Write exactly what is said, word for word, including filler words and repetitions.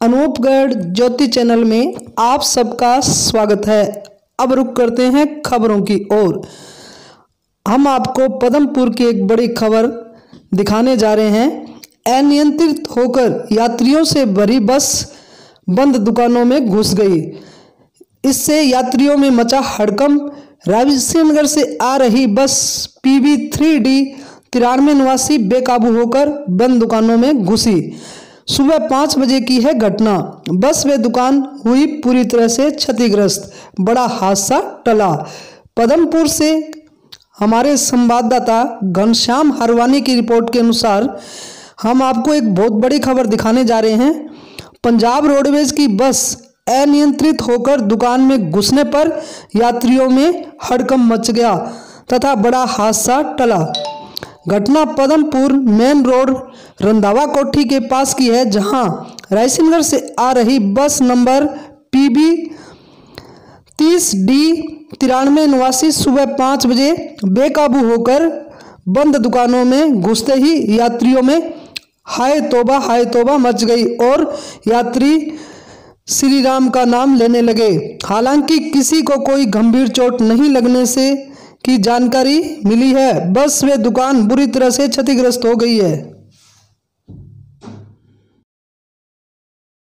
अनूपगढ़ ज्योति channel में आप सबका स्वागत है। अब रुक करते हैं खबरों की ओर। हम आपको पदमपुर की एक बड़ी खबर दिखाने जा रहे हैं। अनियंत्रित होकर यात्रियों से भरी बस बंद दुकानों में घुस गई। इससे यात्रियों में मचा हड़कंप। रायसेनगढ़ से आ रही बस पीबी थ्री डी तिरानवे नवासी बेकाबू होकर बंद दुकानों में घुसी। सुबह पाँच बजे की है घटना। बस व दुकान हुई पूरी तरह से क्षतिग्रस्त। बड़ा हादसा टला। पदमपुर से हमारे संवाददाता घनश्याम हरवानी की रिपोर्ट के अनुसार हम आपको एक बहुत बड़ी खबर दिखाने जा रहे हैं। पंजाब रोडवेज की बस अनियंत्रित होकर दुकान में घुसने पर यात्रियों में हड़कंप मच गया तथा बड़ा हादसा टला। घटना पदमपुर मेन रोड रंधावा कोठी के पास की है, जहां रायसेनगढ़ से आ रही बस नंबर पीबी तीस डी तिरानवे नवासी सुबह पाँच बजे बेकाबू होकर बंद दुकानों में घुसते ही यात्रियों में हाय तौबा हाय तौबा मच गई और यात्री श्री राम का नाम लेने लगे। हालांकि किसी को कोई गंभीर चोट नहीं लगने से की जानकारी मिली है। बस व दुकान बुरी तरह से क्षतिग्रस्त हो गई है।